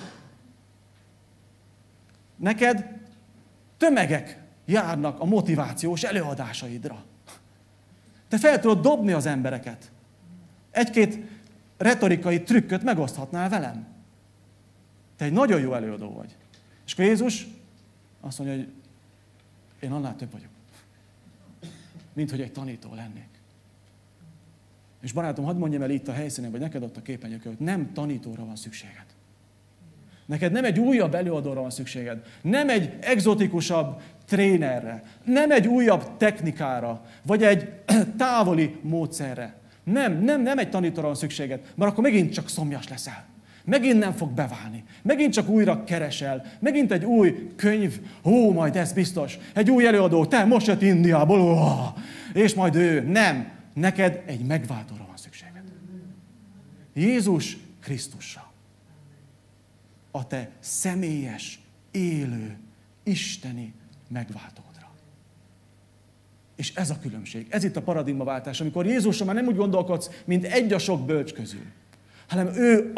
Neked tömegek járnak a motivációs előadásaidra. Te fel tudod dobni az embereket. Egy-két retorikai trükköt megoszthatnál velem. Te egy nagyon jó előadó vagy. És akkor Jézus azt mondja, hogy én annál több vagyok. Mint hogy egy tanító lennék. És barátom, hadd mondjam el itt a helyszínen, vagy neked ott a képernyőkön, hogy nem tanítóra van szükséged. Neked nem egy újabb előadóra van szükséged. Nem egy egzotikusabb trénerre. Nem egy újabb technikára. Vagy egy távoli módszerre. Nem egy tanítóra van szükséged. Mert akkor megint csak szomjas leszel. Megint nem fog beválni. Megint csak újra keresel. Megint egy új könyv. Majd ez biztos. Egy új előadó. Te most jött Indiából. És majd ő. Nem. Neked egy megváltóra van szükséged. Jézus Krisztusra. A te személyes, élő, isteni megváltódra. És ez a különbség. Ez itt a paradigmaváltás, amikor Jézusra már nem úgy gondolkodsz, mint egy a sok bölcs közül, hanem ő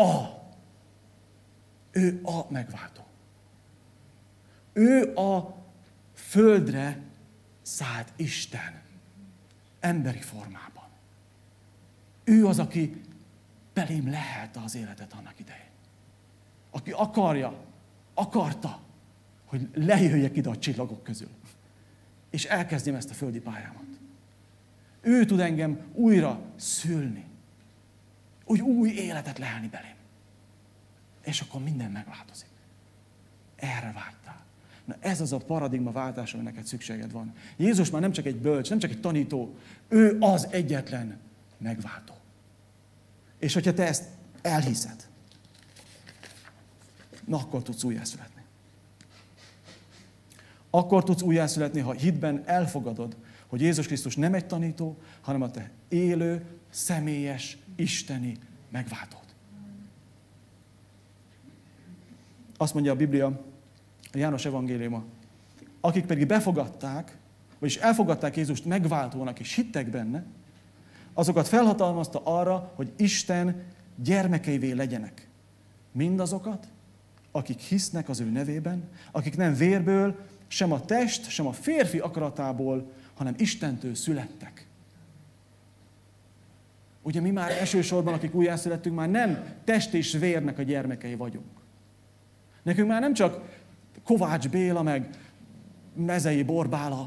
a megváltó. Ő a földre szállt Isten emberi formában. Ő az, aki belém lehelte az életet annak idején. Aki akarta, hogy lejöjjek ide a csillagok közül. És elkezdjem ezt a földi pályámat. Ő tud engem újra szülni. Úgy új életet lehelni belém. És akkor minden megváltozik. Erre vágytál. Na ez az a paradigmaváltás, ami neked szükséged van. Jézus már nem csak egy bölcs, nem csak egy tanító. Ő az egyetlen megváltó. És hogyha te ezt elhiszed, na akkor tudsz újjászületni. Akkor tudsz újjászületni, ha hitben elfogadod, hogy Jézus Krisztus nem egy tanító, hanem a te élő, személyes, isteni megváltód. Azt mondja a Biblia, a János evangéliuma, akik pedig befogadták, vagyis elfogadták Jézust megváltónak és hittek benne, azokat felhatalmazta arra, hogy Isten gyermekeivé legyenek. Mindazokat, akik hisznek az ő nevében, akik nem vérből, sem a test, sem a férfi akaratából, hanem Istentől születtek. Ugye mi már elsősorban, akik újjászülettünk, már nem test és vérnek a gyermekei vagyunk. Nekünk már nem csak Kovács Béla, meg Mezei Borbála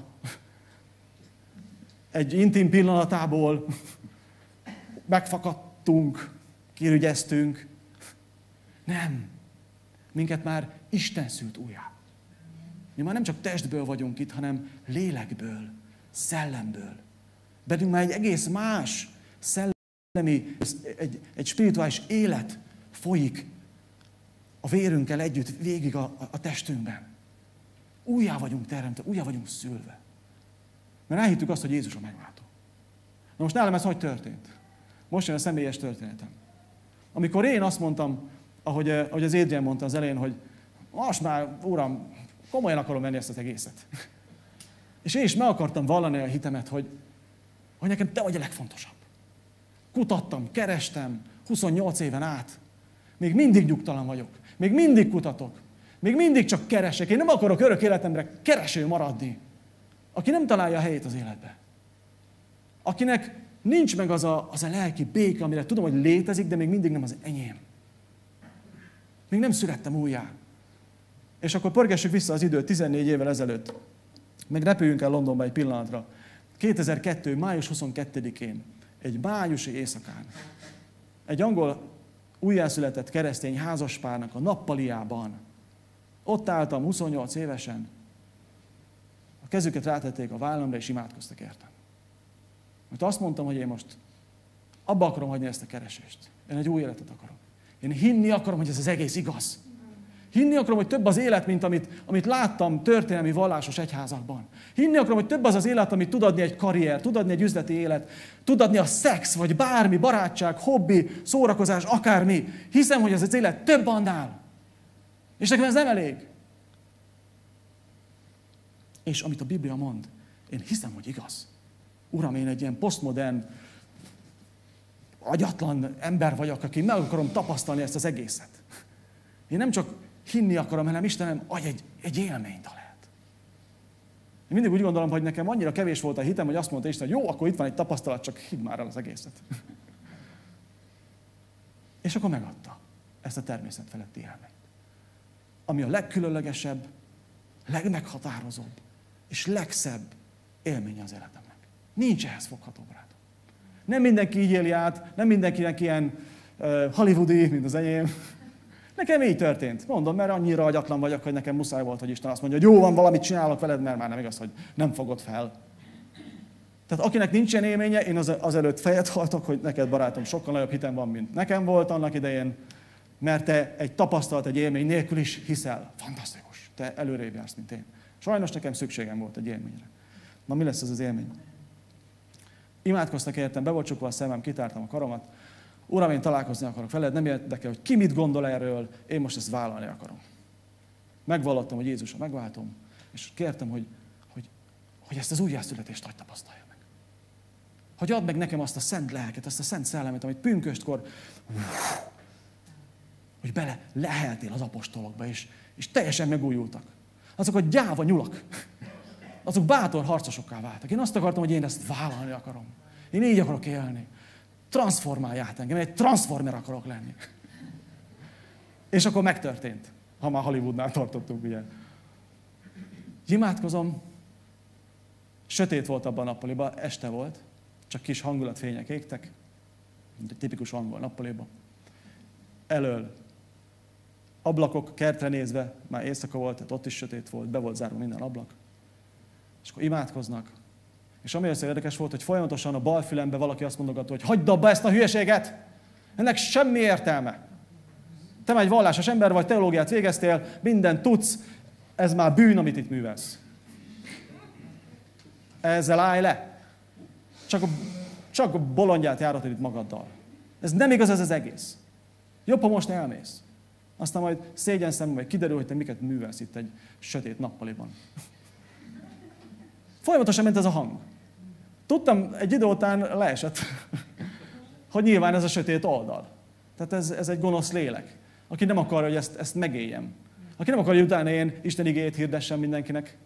egy intim pillanatából megfakadtunk, kirügyeztünk. Nem. Minket már Isten szült újjá. Mi már nem csak testből vagyunk itt, hanem lélekből, szellemből. Bennünk már egy egész más szellemi, egy spirituális élet folyik a vérünkkel együtt végig a testünkben. Újjá vagyunk teremtve, újjá vagyunk szülve. Mert elhittük azt, hogy Jézus a megváltó. Na most nálam ez hogy történt? Most jön a személyes történetem. Amikor én azt mondtam, ahogy az Adrián mondta az elején, hogy most már, Uram, komolyan akarom venni ezt az egészet. És én is meg akartam vallani a hitemet, hogy nekem te vagy a legfontosabb. Kutattam, kerestem, 28 éven át. Még mindig nyugtalan vagyok. Még mindig kutatok. Még mindig csak keresek. Én nem akarok örök életemre kereső maradni. Aki nem találja a helyét az életbe. Akinek nincs meg az a lelki béke, amire tudom, hogy létezik, de még mindig nem az enyém. Még nem születtem újjá. És akkor pörgessük vissza az időt 14 évvel ezelőtt. Meg repüljünk el Londonba egy pillanatra. 2002. május 22-én, egy májusi éjszakán, egy angol újjászületett keresztény házaspárnak a nappaliában, ott álltam 28 évesen, a kezüket rátették a vállamra, és imádkoztak értem. Mert azt mondtam, hogy én most abba akarom hagyni ezt a keresést. Én egy új életet akarok. Én hinni akarom, hogy ez az egész igaz. Hinni akarom, hogy több az élet, mint amit láttam történelmi vallásos egyházakban. Hinni akarom, hogy több az az élet, amit tud adni egy karrier, tud adni egy üzleti élet, tud adni a szex, vagy bármi, barátság, hobbi, szórakozás, akármi. Hiszem, hogy ez az élet több annál. És nekem ez nem elég. És amit a Biblia mond, én hiszem, hogy igaz. Uram, én egy ilyen posztmodern, agyatlan ember vagyok, aki meg akarom tapasztalni ezt az egészet. Én nem csak hinni akarom, hanem Istenem, adj egy élményt, ha lehet. Én mindig úgy gondolom, hogy nekem annyira kevés volt a hitem, hogy azt mondta Isten, hogy jó, akkor itt van egy tapasztalat, csak hidd már el az egészet. És akkor megadta ezt a természet feletti élményt. Ami a legkülönlegesebb, legmeghatározóbb és legszebb élménye az életemnek. Nincs ehhez fogható, barátom. Nem mindenki így éli át, nem mindenkinek ilyen hollywoodi, mint az enyém. Nekem így történt. Mondom, mert annyira agyatlan vagyok, hogy nekem muszáj volt, hogy Isten azt mondja, hogy jó van, valamit csinálok veled, mert már nem igaz, hogy nem fogod fel. Tehát akinek nincs ilyen élménye, én azelőtt fejet hajtok, hogy neked, barátom, sokkal nagyobb hitem van, mint nekem volt annak idején, mert te egy tapasztalat, egy élmény nélkül is hiszel. Fantasztikus. Te előrébb jársz, mint én. Sajnos nekem szükségem volt egy élményre. Na, mi lesz ez az élmény? Imádkoztak értem, be volt csukva a szemem, kitártam a karomat. Uram, én találkozni akarok veled, nem érdekel, hogy ki mit gondol erről, én most ezt vállalni akarom. Megvallottam, hogy Jézusra megváltom, és kértem, hogy ezt az újjászületést hadd tapasztalja meg. Hogy add meg nekem azt a szent lelket, azt a szent szellemet, amit pünköstkor, hogy bele leheltél az apostolokba, és teljesen megújultak. Azok a gyáva nyulak, azok bátor harcosokká váltak. Én azt akartam, hogy én ezt vállalni akarom. Én így akarok élni. Transformálj át engem, egy transformer akarok lenni. És akkor megtörtént, ha már Hollywoodnál tartottunk, ugye. Imádkozom, sötét volt abban a nappaliban, este volt, csak kis hangulatfények égtek, mint egy tipikus angol nappaliban. Elől ablakok kertre nézve, már éjszaka volt, tehát ott is sötét volt, be volt zárva minden ablak. És akkor imádkoznak. És ami össze érdekes volt, hogy folyamatosan a bal fülembe valaki azt mondogatta, hogy hagyd abba ezt a hülyeséget! Ennek semmi értelme. Te már egy vallásos ember vagy, teológiát végeztél, mindent tudsz, ez már bűn, amit itt művelsz. Ezzel állj le. Csak a bolondját járatod itt magaddal. Ez nem igaz, ez az egész. Jobb, ha most elmész. Aztán majd szégyen szemben, vagy kiderül, hogy te miket művelsz itt egy sötét nappaliban. Folyamatosan ment ez a hang. Tudtam, egy idő után leesett, hogy nyilván ez a sötét oldal. Tehát ez egy gonosz lélek, aki nem akarja, hogy ezt megéljem. Aki nem akarja, hogy utána én Isten igéjét hirdessem mindenkinek.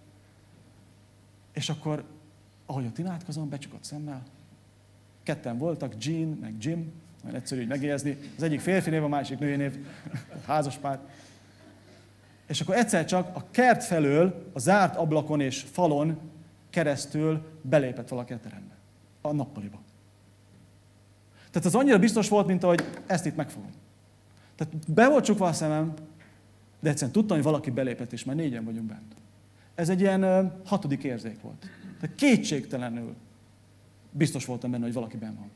És akkor, ahogy ott imádkozom, becsukott szemmel, ketten voltak, Jean, meg Jim, nagyon egyszerű így megjegyezni. Az egyik férfi név, a másik női név, házas pár. És akkor egyszer csak a kert felől, a zárt ablakon és falon keresztül belépett valaki a terembe, a nappaliba. Tehát az annyira biztos volt, mint ahogy ezt itt megfogom. Tehát be volt csukva a szemem, de egyszerűen tudtam, hogy valaki belépett, és már 4-en vagyunk bent. Ez egy ilyen 6. érzék volt. Tehát kétségtelenül biztos voltam benne, hogy valaki benn van.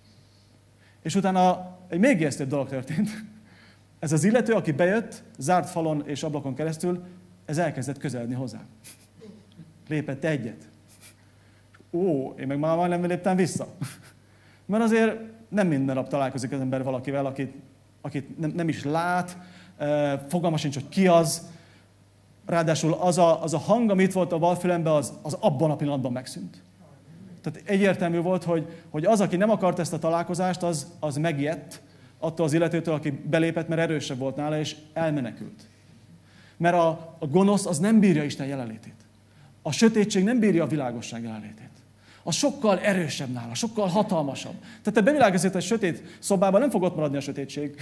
És utána egy még ijesztőbb dolog történt. Ez az illető, aki bejött, zárt falon és ablakon keresztül, ez elkezdett közeledni hozzám. Lépett egyet. Én meg már nem léptem vissza. Mert azért nem minden nap találkozik az ember valakivel, akit nem is lát, fogalma sincs, hogy ki az. Ráadásul az a hang, ami itt volt a bal fülemben, az abban a pillanatban megszűnt. Tehát egyértelmű volt, hogy az, aki nem akart ezt a találkozást, az megijedt attól az illetőtől, aki belépett, mert erősebb volt nála, és elmenekült. Mert a gonosz az nem bírja Isten jelenlétét. A sötétség nem bírja a világosság jelenlétét. Az sokkal erősebb nála, sokkal hatalmasabb. Tehát te bevilágosítod egy sötét szobában, nem fog ott maradni a sötétség.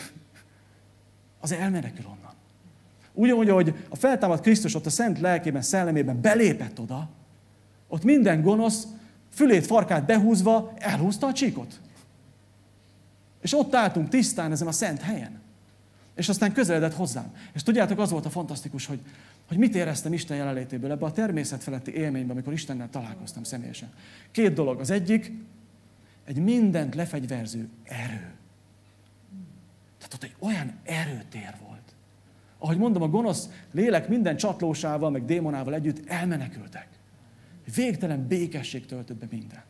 Az elmenekül onnan. Ugyanúgy, hogy a feltámadt Krisztus ott a szent lelkében, szellemében belépett oda, ott minden gonosz fülét, farkát behúzva elhúzta a csíkot. És ott álltunk tisztán ezen a szent helyen. És aztán közeledett hozzám. És tudjátok, az volt a fantasztikus, hogy mit éreztem Isten jelenlétéből ebbe a természet feletti élményben, amikor Istennel találkoztam személyesen. 2 dolog. Az egyik, egy mindent lefegyverző erő. Tehát ott egy olyan erőtér volt. Ahogy mondom, a gonosz lélek minden csatlósával, meg démonával együtt elmenekültek. Végtelen békesség töltött be mindent.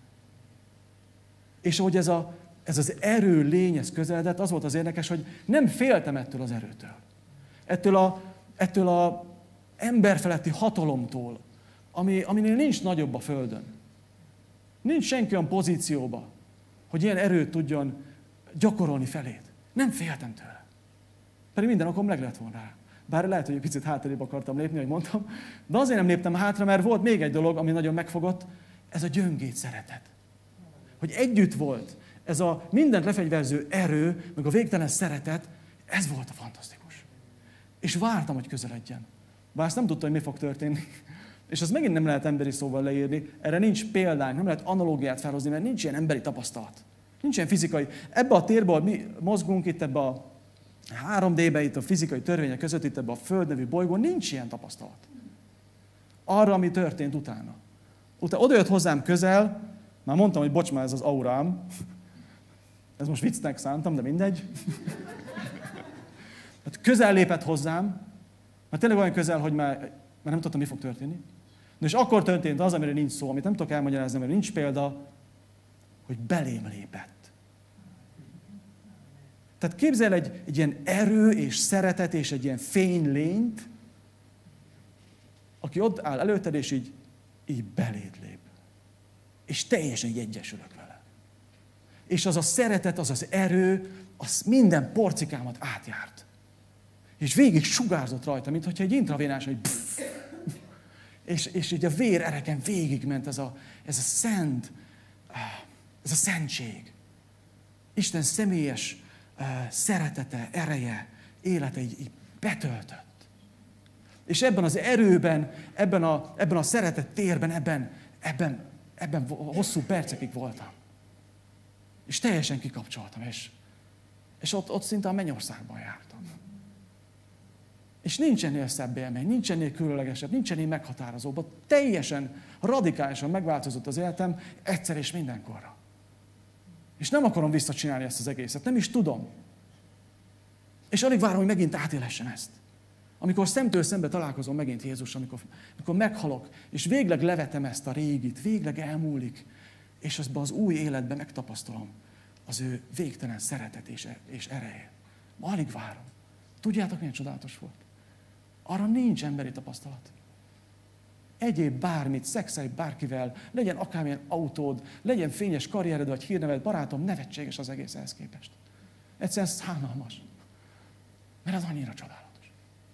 És ahogy ez az erő lény, ez közeledett, az volt az érdekes, hogy nem féltem ettől az erőtől. Ettől a emberfeletti hatalomtól, aminél nincs nagyobb a földön. Nincs senki olyan pozícióba, hogy ilyen erőt tudjon gyakorolni feléd. Nem féltem tőle. Pedig minden okom meg lett volna rá. Bár lehet, hogy egy picit hátrébb akartam lépni, ahogy mondtam, de azért nem léptem hátra, mert volt még egy dolog, ami nagyon megfogott, ez a gyöngét szeretet. Hogy együtt volt ez a mindent lefegyverző erő, meg a végtelen szeretet, ez volt a fantasztikus. És vártam, hogy közeledjen. Bár azt nem tudtam, hogy mi fog történni. És azt megint nem lehet emberi szóval leírni, erre nincs példány, nem lehet analógiát felhozni, mert nincs ilyen emberi tapasztalat. Nincs ilyen fizikai. Ebbe a térbe, ahol mi mozgunk, itt ebbe a 3D-be, itt a fizikai törvények között, itt ebbe a Föld nevű bolygón, nincs ilyen tapasztalat. Arra, ami történt utána. Oda jött hozzám közel, már mondtam, hogy bocs, már ez az aurám. Ez most viccnek szántam, de mindegy. Hát közel lépett hozzám, mert tényleg olyan közel, hogy már nem tudtam, mi fog történni. De és akkor történt az, amire nincs szó, amit nem tudok elmagyarázni, mert nincs példa, hogy belém lépett. Tehát képzel egy ilyen erő és szeretet és egy ilyen fénylényt, aki ott áll előtted, és így beléd lép. És teljesen így egyesülök vele. És az a szeretet, az az erő, az minden porcikámat átjárt. És végig sugárzott rajta, mintha egy intravénás, hogy és így a vérereken végigment ez a szentség. Isten személyes szeretete, ereje, élete így betöltött. És ebben az erőben, ebben a szeretet térben, ebben hosszú percekig voltam. És teljesen kikapcsoltam, és ott szinte a mennyországban jártam. És nincs ennél szebb élmény, nincs ennél különlegesebb, nincs ennél meghatározóbb. Teljesen, radikálisan megváltozott az életem egyszer és mindenkorra. És nem akarom visszacsinálni ezt az egészet, nem is tudom. És alig várom, hogy megint átélhessen ezt. Amikor szemtől szembe találkozom megint Jézussal, amikor meghalok, és végleg levetem ezt a régit, végleg elmúlik, és azban az új életben megtapasztalom az ő végtelen szeretet és ereje. Alig várom. Tudjátok, milyen csodálatos volt? Arra nincs emberi tapasztalat. Egyéb bármit, szexelj bárkivel, legyen akármilyen autód, legyen fényes karriered vagy hírneved, barátom, nevetséges az egész ehhez képest. Egyszerűen szánalmas. Mert az annyira csodálatos.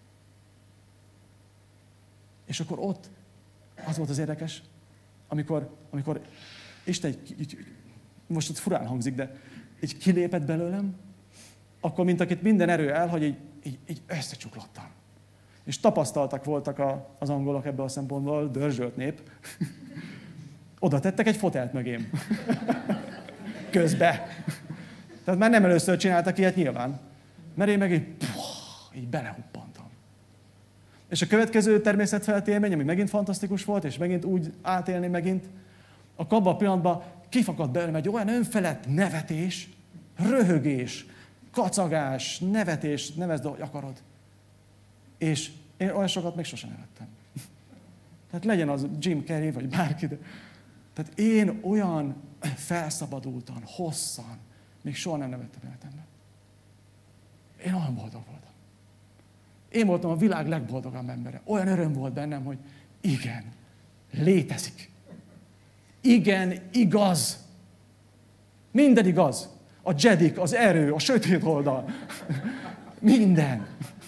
És akkor ott az volt az érdekes, amikor Isten most ott furán hangzik, de így kilépett belőlem, akkor mint akit minden erő elhagy, így összecsuklottam. És tapasztaltak voltak az angolok ebből a szempontból, dörzsölt nép. Oda tettek egy fotelt mögém. Közbe. Tehát már nem először csináltak ilyet nyilván. Mert én meg így belehuppantam. És a következő természetfeletti élmény, ami megint fantasztikus volt, és megint úgy átélni megint, abban a pillanatban kifakadt belőlem egy olyan önfelett nevetés, röhögés, kacagás, nevetés, nevezd, ahogy akarod. És én olyan sokat még sosem nevettem. Tehát legyen az Jim Carrey, vagy bárki, de... Tehát én olyan felszabadultan, hosszan, még soha nem nevettem életemben. Én olyan boldog voltam. Én voltam a világ legboldogabb embere. Olyan öröm volt bennem, hogy igen, létezik. Igen, igaz. Minden igaz. A jedik, az erő, a sötét oldal. Minden.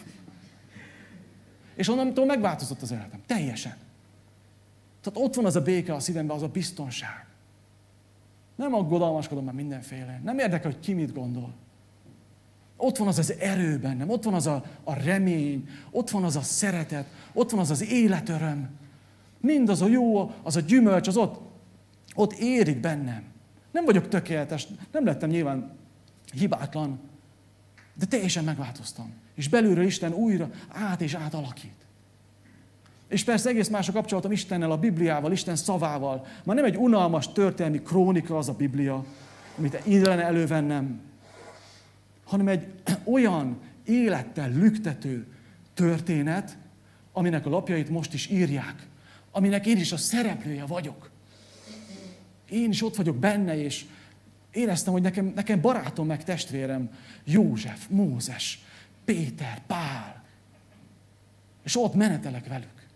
És onnantól megváltozott az életem. Teljesen. Tehát ott van az a béke a szívemben, az a biztonság. Nem aggodalmaskodom már mindenféle. Nem érdekel, hogy ki mit gondol. Ott van az az erő bennem, ott van az a remény, ott van az a szeretet, ott van az az életöröm. Mind az a jó, az a gyümölcs, az ott érik bennem. Nem vagyok tökéletes, nem lettem nyilván hibátlan, de teljesen megváltoztam. És belülről Isten újra át és átalakít. És persze egész más a kapcsolatom Istennel, a Bibliával, Isten szavával. Már nem egy unalmas történelmi krónika az a Biblia, amit illene elővennem, hanem egy olyan élettel lüktető, történet, aminek a lapjait most is írják, aminek én is a szereplője vagyok. Én is ott vagyok benne, és éreztem, hogy nekem barátom meg testvérem József, Mózes, Péter, Pál. És ott menetelek velük.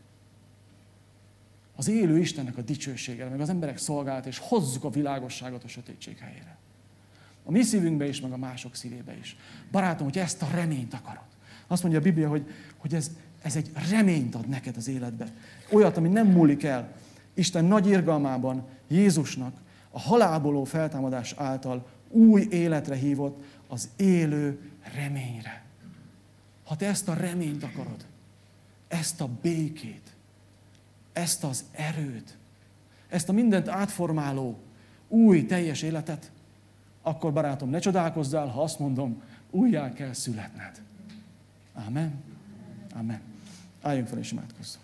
Az élő Istennek a dicsőségére, meg az emberek szolgálat, és hozzuk a világosságot a sötétség helyére. A mi szívünkbe is, meg a mások szívébe is. Barátom, hogy ezt a reményt akarod. Azt mondja a Biblia, hogy ez egy reményt ad neked az életbe. Olyat, ami nem múlik el. Isten nagy irgalmában Jézusnak a halálból való feltámadás által új életre hívott az élő reményre. Ha te ezt a reményt akarod, ezt a békét, ezt az erőt, ezt a mindent átformáló új, teljes életet, akkor barátom, ne csodálkozzál, ha azt mondom, újjá kell születned. Amen. Amen. Álljunk fel és imádkozzunk.